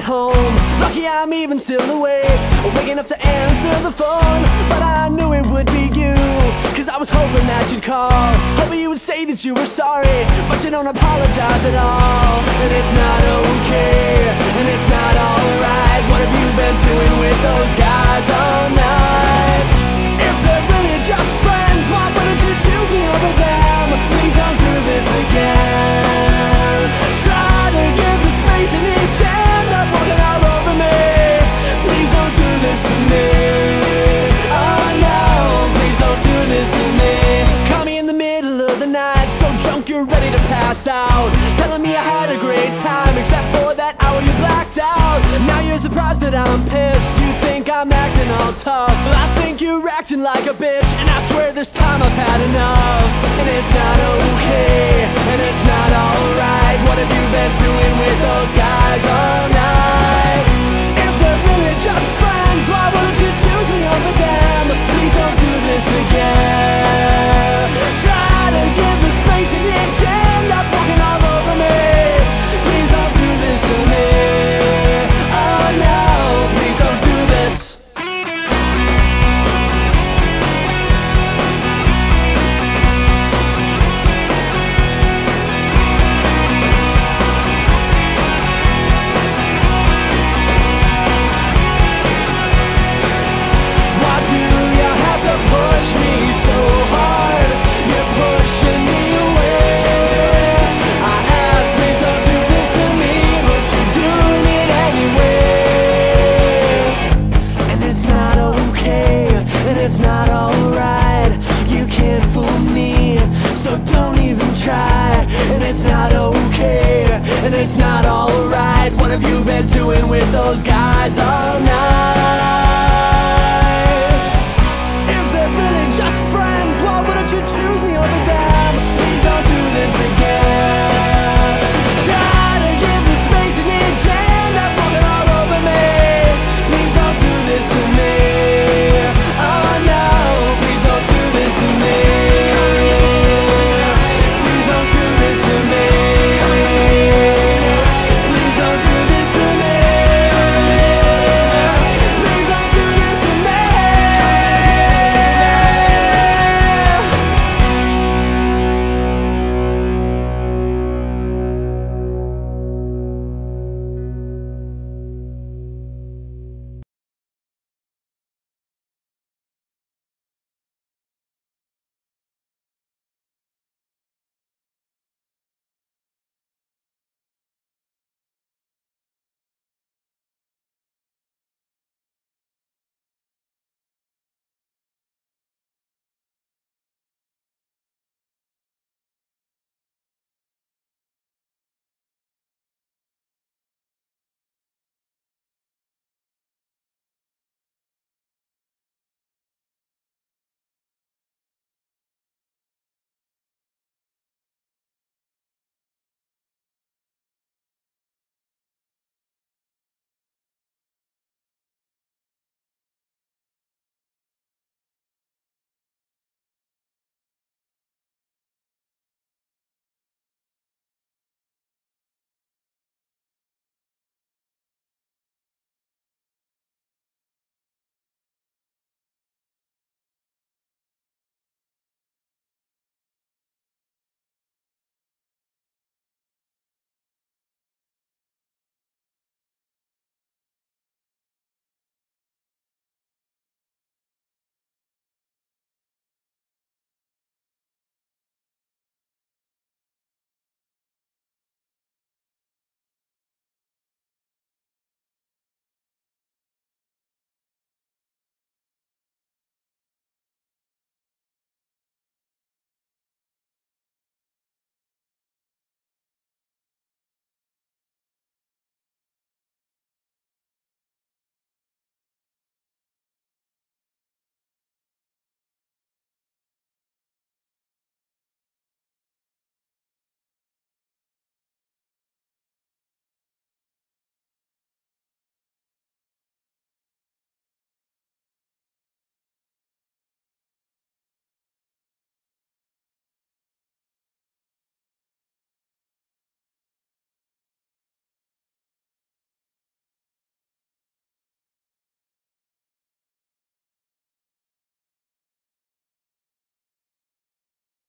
home. Lucky I'm even still awake, waking up to answer the phone. But I knew it would be you, cause I was hoping that you'd call, hoping you would say that you were sorry, but you don't apologize at all. And it's not okay, and it's not alright. What have you been doing with those guys all night? If they're really just friends, why wouldn't you choose me over them? Please don't do this again. Try to give the space and each end up walking all over me. Please don't do this to me. Oh no, please don't do this to me. Call me in the middle of the night, so drunk you're ready to pass out, telling me I had a great time, except for that hour you blacked out. Now you're surprised that I'm pissed, you think I'm acting all tough. Well, I think you're acting like a bitch, and I swear this time I've had enough. And it's not okay, and it's not alright. What have you been doing with those guys all